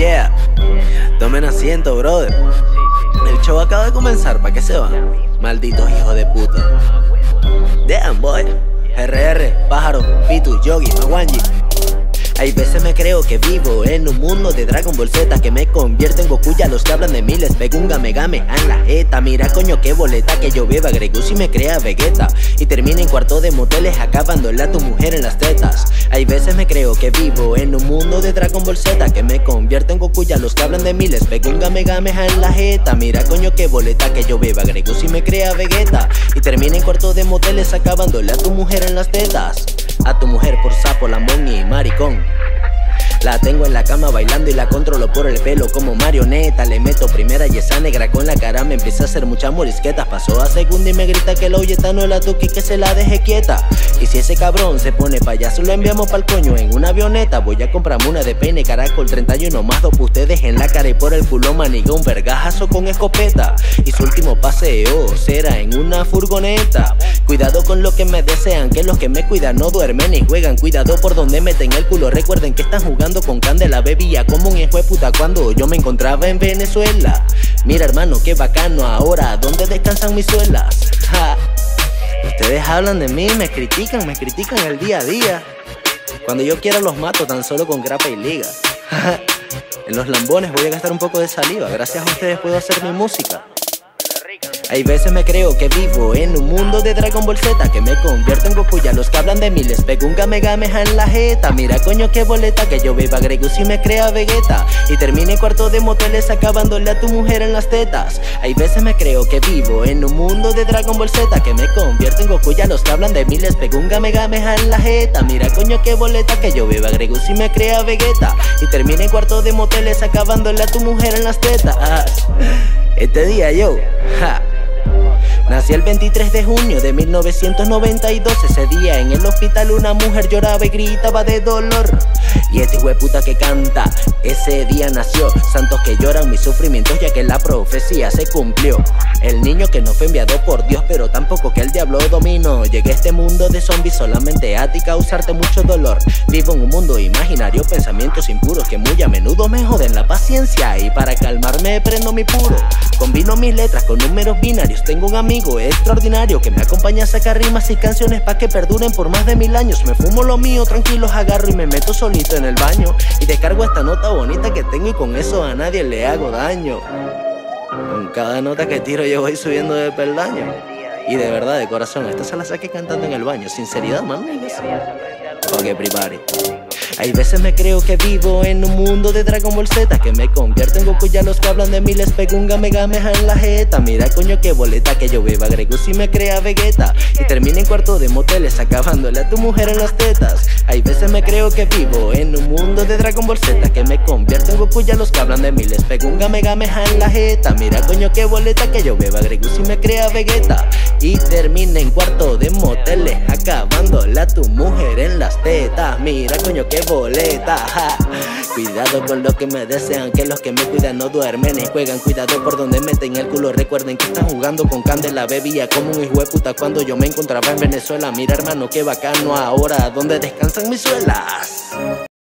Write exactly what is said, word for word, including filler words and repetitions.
Yeah, tomen asiento, brother. El show acaba de comenzar, ¿para qué se van? Malditos hijos de puta. Damn, boy. R R, Pájaro, Pitu, Yogi, Mawanji. Hay veces me creo que vivo en un mundo de Dragon Ball Z, que me convierte en Goku, ya los que hablan de mí les pego un game game en la jeta. Mira coño qué boleta, que yo beba Gregus y me crea Vegeta, y termina en cuarto de moteles acabándole a tu mujer en las tetas. Hay veces me creo que vivo en un mundo de Dragon Ball Z, que me convierte en Goku, ya los que hablan de mí les pego un game game en la jeta. Mira coño qué boleta, que yo beba Gregus y me crea Vegeta, y termina en cuarto de moteles acabándole a tu mujer en las tetas. A tu mujer por sapo, lamón y maricón. La tengo en la cama bailando y la controlo por el pelo como marioneta. Le meto primera y esa negra con la cara me empieza a hacer muchas morisquetas. Pasó a segunda y me grita que la oyeta no la toque y que se la deje quieta. Y si ese cabrón se pone payaso lo enviamos pa'l coño en una avioneta. Voy a comprarme una de peine caracol treinta y uno más dos pa' ustedes en la cara, y por el culo maniga un vergajazo con escopeta. Y su último paseo será en una furgoneta. Cuidado con lo que me desean, que los que me cuidan no duermen ni juegan. Cuidado por donde meten el culo, recuerden que están jugando con candela. Bebía como un hijo de puta cuando yo me encontraba en Venezuela. Mira hermano, qué bacano ahora, ¿dónde descansan mis suelas? Ja. Ustedes hablan de mí, me critican, me critican el día a día. Cuando yo quiera los mato tan solo con grapa y liga. En los lambones voy a gastar un poco de saliva, gracias a ustedes puedo hacer mi música. Hay veces me creo que vivo en un mundo de Dragon Ball Z, que me convierto en Goku, ya los que hablan de mí les pego un game game en la jeta. Mira coño qué boleta, que yo beba Gregus y me crea Vegeta, y termine en cuarto de moteles acabándole a tu mujer en las tetas. Hay veces me creo que vivo en un mundo de Dragon Ball Z, que me convierto en Goku, ya los que hablan de mí les pego un game game en la jeta. Mira coño qué boleta, que yo beba Gregus y me crea Vegeta, y termine en cuarto de moteles acabándole a tu mujer en las tetas. Ah, este día yo, ja. Nací el veintitrés de junio de mil novecientos noventa y dos. Ese día en el hospital una mujer lloraba y gritaba de dolor. Y este hueputa que canta, ese día nació. Santos que lloran mis sufrimientos, ya que la profecía se cumplió. El niño que no fue enviado por Dios, pero tampoco que el diablo dominó. Llegué a este mundo de zombies solamente a ti causarte mucho dolor. Vivo en un mundo imaginario, pensamientos impuros que muy a menudo me joden la paciencia. Y para calmarme prendo mi puro. Combino mis letras con números binarios. Tengo un amigo extraordinario que me acompaña a sacar rimas y canciones pa' que perduren por más de mil años. Me fumo lo mío, tranquilos agarro y me meto solito en el baño, y descargo esta nota bonita que tengo, y con eso a nadie le hago daño. Con cada nota que tiro yo voy subiendo de peldaño. Y de verdad, de corazón, esta se la saqué cantando en el baño. Sinceridad, man, ok, everybody. Hay veces me creo que vivo en un mundo de Dragon Ball Z, que me convierto en Goku, ya los que hablan de mí les pego un game game en la jeta. Mira coño qué boleta, que yo beba Gregus y me crea Vegeta, y termina en cuarto de moteles acabándole a tu mujer en las tetas. Hay veces me creo que vivo en un mundo de Dragon Ball Z, que me convierto en Goku, ya los que hablan de mí les pego un game game en la jeta. Mira coño qué boleta, que yo beba Gregus y me crea Vegeta, y termina en cuarto de moteles acabándole a tu mujer en las tetas. Mira coño qué boleta, ja. Cuidado con lo que me desean, que los que me cuidan no duermen ni juegan. Cuidado por donde meten el culo, recuerden que están jugando con candela. Bebía como un hijo de puta cuando yo me encontraba en Venezuela. Mira hermano, qué bacano ahora, ¿dónde descansan mis suelas?